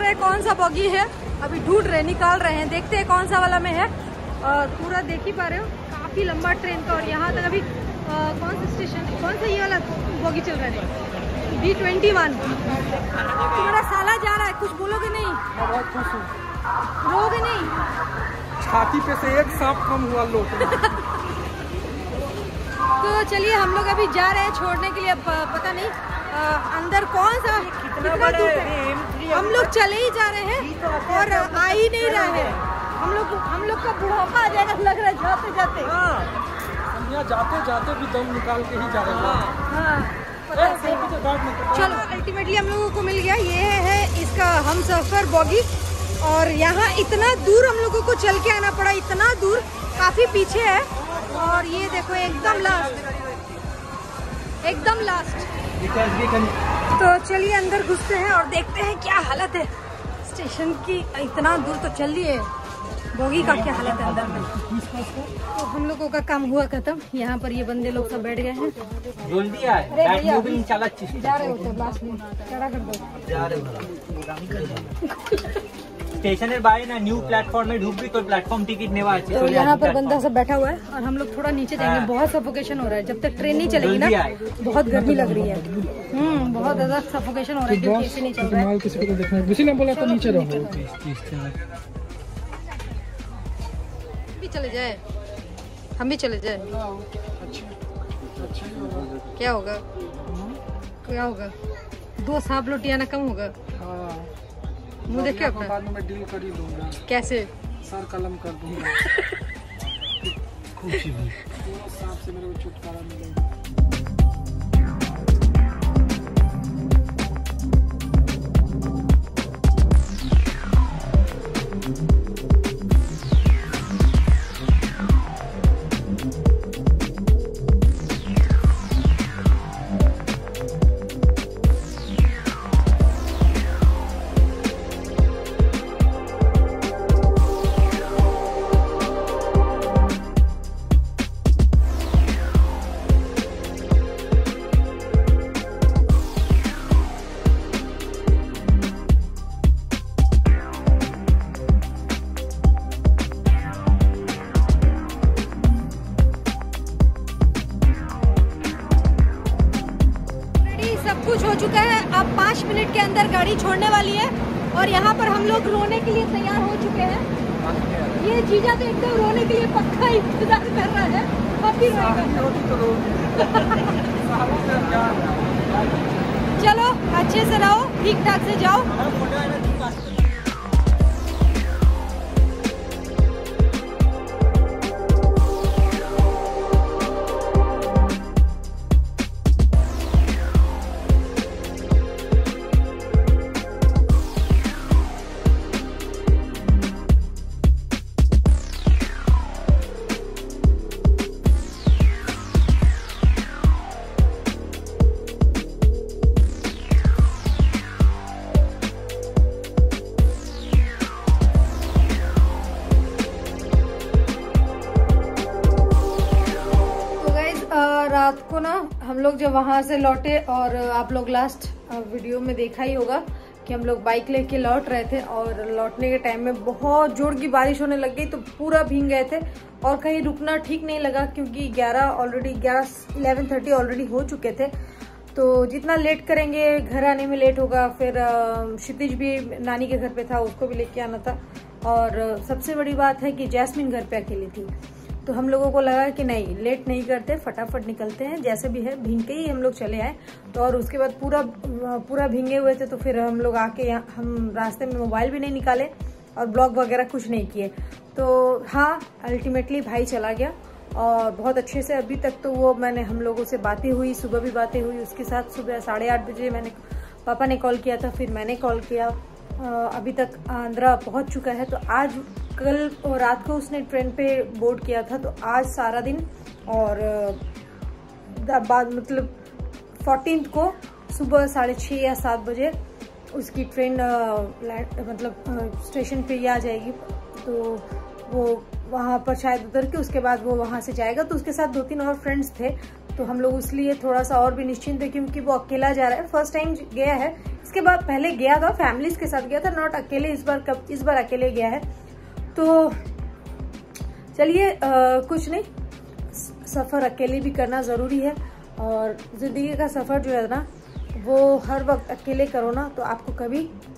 रहे हैं कौन सा बॉगी है, अभी ढूंढ रहे, निकाल रहे हैं, देखते हैं कौन सा वाला में है। और पूरा देख ही पा रहे हो काफी लंबा ट्रेन का, और यहाँ तक अभी कौन सा स्टेशन, कौन सा ये वाला बॉगी चल रहा है, B21। तुम्हारा साला जा रहा है, कुछ बोलोगे नहीं? मैं बहुत खुश हूँ। रोगे नहीं? छाती पे से एक सांप कम हुआ लोग। तो चलिए हम लोग अभी जा रहे हैं छोड़ने के लिए। अब पता नहीं अंदर कौन सा कितना दूर है, हम लोग चले ही जा रहे हैं और आ ही नहीं रहे हैं। हम लोग का बुढ़ापा आ जाएगा लग रहा है जाते जाते। हम यहाँ जाते जाते भी दम निकाल के ही जा रहे हैं। चलो अल्टीमेटली हम लोगों को मिल गया, ये है इसका हमसफर बॉगी। और यहाँ इतना दूर हम लोगों को चल के आना पड़ा, इतना दूर, काफी पीछे है। और ये देखो एकदम लास्ट, एकदम लास्ट। तो चलिए अंदर घुसते हैं और देखते हैं क्या हालत है स्टेशन की। इतना दूर तो चल लिए, बोगी का क्या हालत है अंदर में। तो हम लोगों का काम हुआ खत्म। यहाँ पर ये बंदे लोग सब बैठ गए हैं। जल्दी आए, जा रहे होते लास्ट में, खड़ा कर दो। स्टेशনের বাইরে না, নিউ প্ল্যাটফর্মে ঢুকবি তো প্ল্যাটফর্ম টিকিট নেওয়া আছে। तो यहाँ पर बंदा सब बैठा हुआ है और हम लोग थोड़ा नीचे जाएंगे। बहुत सफोकेशन हो रहा है, जब तक ट्रेन नहीं चलेगी ना, बहुत गर्मी लग रही है। बहुत ज्यादा सफोकेशन हो रहा है क्योंकि ऐसे नहीं चल रहा है। किसी को देखना, किसी ने बोला तो नीचे रहो। भी चले जाए, हम भी चले जाए, क्या होगा, क्या होगा? 2 सांप लोटियाना कम होगा। मुँह देखिए अपना, बाद में मैं डील कर ही लूंगा। कैसे? सर कलम कर दूंगा। खुशी भाई, सांप से मेरे को छुटकारा मिलेगा। कुछ हो चुका है। अब 5 मिनट के अंदर गाड़ी छोड़ने वाली है और यहाँ पर हम लोग रोने के लिए तैयार हो चुके हैं। ये जीजा तो एकदम रोने के लिए पक्का इंतजार कर रहा है। अब भी चलो अच्छे से रहो, ठीक ठाक से जाओ। रात को ना हम लोग जब वहाँ से लौटे, और आप लोग लास्ट वीडियो में देखा ही होगा कि हम लोग बाइक लेके लौट रहे थे और लौटने के टाइम में बहुत जोर की बारिश होने लग गई, तो पूरा भीग गए थे और कहीं रुकना ठीक नहीं लगा क्योंकि 11:30 ऑलरेडी हो चुके थे। तो जितना लेट करेंगे घर आने में लेट होगा। फिर क्षितिज भी नानी के घर पे था, उसको भी लेके आना था। और सबसे बड़ी बात है कि जैस्मिन घर पे अकेली थी, तो हम लोगों को लगा कि नहीं, लेट नहीं करते, फटाफट निकलते हैं, जैसे भी है भीग के ही हम लोग चले आए। तो और उसके बाद पूरा भीगे हुए थे, तो फिर हम लोग आके हम रास्ते में मोबाइल भी नहीं निकाले और ब्लॉग वगैरह कुछ नहीं किए। तो हाँ, अल्टीमेटली भाई चला गया और बहुत अच्छे से। अभी तक तो वो हम लोगों से बातें हुई, सुबह भी बातें हुई उसके साथ। सुबह 8:30 बजे पापा ने कॉल किया था, फिर मैंने कॉल किया। अभी तक आंध्रा पहुंच चुका है। तो आज कल और रात को उसने ट्रेन पे बोर्ड किया था, तो आज सारा दिन और बाद मतलब 14 को सुबह 6:30 या 7 बजे उसकी ट्रेन मतलब स्टेशन पे ही आ जाएगी। तो वो वहाँ पर शायद उतर के उसके बाद वो वहाँ से जाएगा। तो उसके साथ 2-3 और फ्रेंड्स थे, तो हम लोग इसलिए थोड़ा सा और भी निश्चिंत थे क्योंकि वो अकेला जा रहा है, फर्स्ट टाइम गया है। इसके बाद पहले गया था, फैमिलीज के साथ गया था, नॉट अकेले। इस बार अकेले गया है। तो चलिए कुछ नहीं, सफर अकेले भी करना जरूरी है। और जिंदगी का सफर जो है ना वो हर वक्त अकेले करो ना तो आपको कभी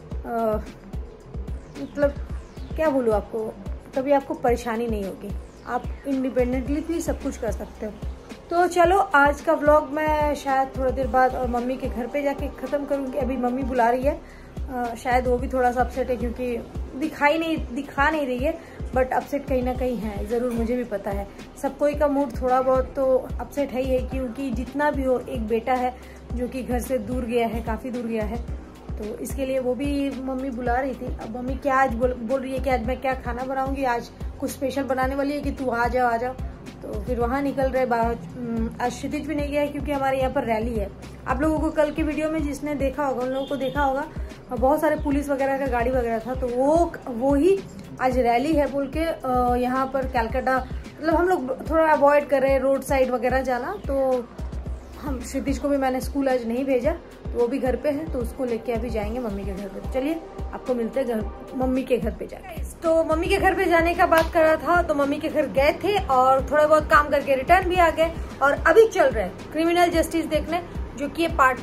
मतलब क्या बोलूँ आपको, कभी आपको परेशानी नहीं होगी। आप इंडिपेंडेंटली भी सब कुछ कर सकते हो। तो चलो आज का व्लॉग मैं शायद थोड़ी देर बाद और मम्मी के घर पे जाके ख़त्म करूँगी। अभी मम्मी बुला रही है, शायद वो भी थोड़ा सा अपसेट है क्योंकि दिखा नहीं रही है, बट अपसेट कहीं ना कहीं है ज़रूर, मुझे भी पता है। सब कोई का मूड थोड़ा बहुत तो अपसेट है ही है, क्योंकि जितना भी हो एक बेटा है जो कि घर से दूर गया है, काफ़ी दूर गया है। तो इसके लिए वो भी मम्मी बुला रही थी। अब मम्मी क्या आज बोल रही है कि आज मैं क्या खाना बनाऊंगी, आज कुछ स्पेशल बनाने वाली है कि तू आ जाओ। तो फिर वहाँ निकल रहे बाहर। आज क्षितिज भी नहीं गया है क्योंकि हमारे यहाँ पर रैली है। आप लोगों को कल के वीडियो में जिसने देखा होगा उन लोगों को देखा होगा, बहुत सारे पुलिस वगैरह का गाड़ी वगैरह था। तो वो ही आज रैली है बोल के यहाँ पर कलकत्ता, मतलब हम लोग थोड़ा अवॉइड कर रहे हैं रोड साइड वगैरह जाना। तो हम क्षितिज को भी मैंने स्कूल आज नहीं भेजा, तो वो भी घर पे है, तो उसको लेके अभी जाएंगे मम्मी के घर पे। चलिए आपको मिलते हैं मम्मी के घर पे जाके। तो मम्मी के घर पे जाने का बात कर रहा था, तो मम्मी के घर गए थे और थोड़ा बहुत काम करके रिटर्न भी आ गए। और अभी चल रहे हैं क्रिमिनल जस्टिस देखने, जो कि पार्ट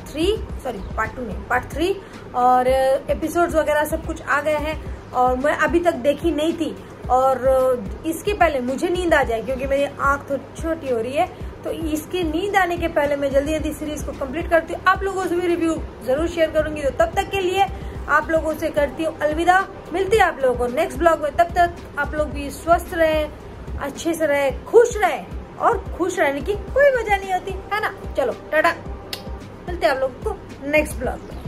3 और एपिसोड्स वगैरह सब कुछ आ गए हैं। और मैं अभी तक देखी नहीं थी, और इसके पहले मुझे नींद आ जाए क्योंकि मेरी आंख तो छोटी हो रही है, तो इसकी नींद आने के पहले मैं जल्दी सीरीज को कंप्लीट करती हूँ। आप लोगों से भी रिव्यू जरूर शेयर करूंगी। तो तब तक के लिए आप लोगों से करती हूँ अलविदा। मिलती है आप लोगों को नेक्स्ट ब्लॉग में। तब तक आप लोग भी स्वस्थ रहे, अच्छे से रहे, खुश रहे। और खुश रहने की कोई वजह नहीं होती है ना। चलो टाटा, मिलते हैं आप लोगों को नेक्स्ट ब्लॉग में।